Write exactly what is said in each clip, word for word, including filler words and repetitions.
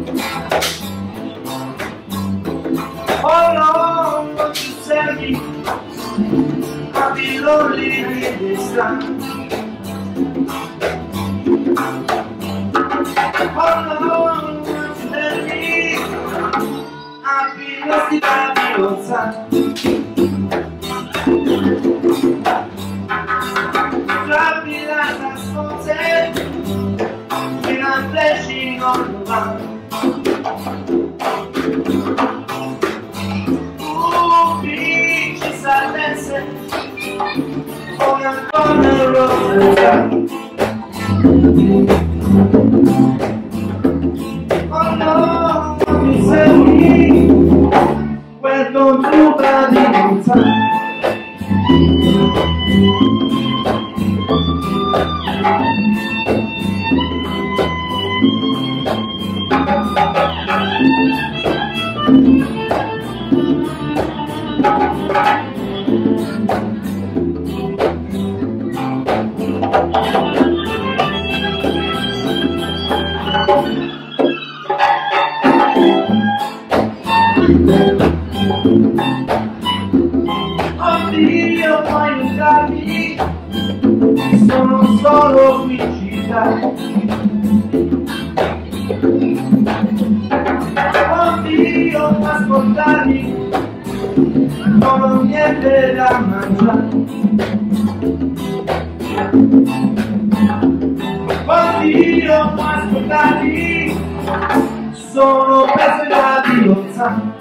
How long won't you tell me I'll be lonely this time? How long won't you tell me I'll be lost without your time? Drive me like a fountain when I'm flashing on the line. On a corner of the town. Oh no, you said me. Welcome to Bali time. Oddio, aiutami, sono solo felicità. Oddio, ascoltami, non ho niente da mangiare. Oddio, ascoltami, sono preso da violza.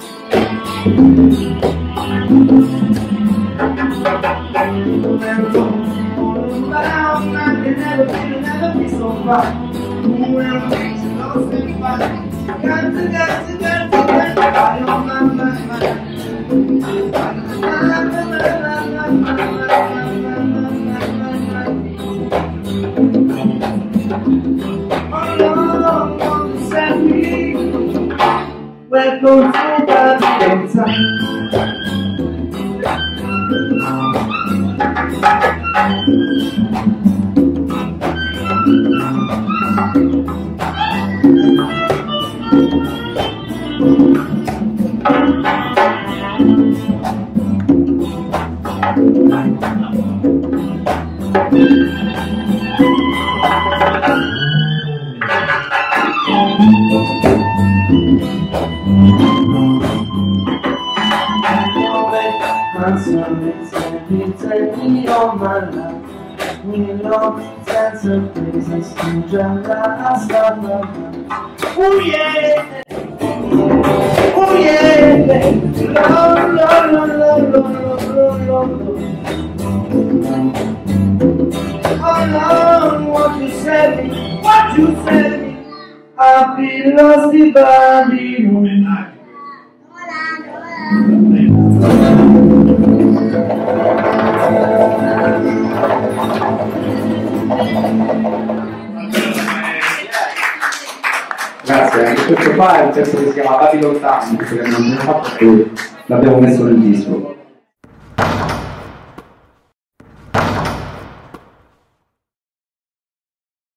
Around, I can never be, never be so far. When things are lost and found, got to, got to, got to, got to, I don't mind, mind, mind. Oh no, want to set me. Welcome to the time. Take me on my life, we love sense of places to jump I start my life. Oh yeah, oh yeah, love, love, love, love, love, love, love. How long what you said me, what you said me, I'll be lost in body. Grazie, anche questo qua è un testo che si chiama Babylon Town, che non abbiamo fatto più, l'abbiamo messo nel disco.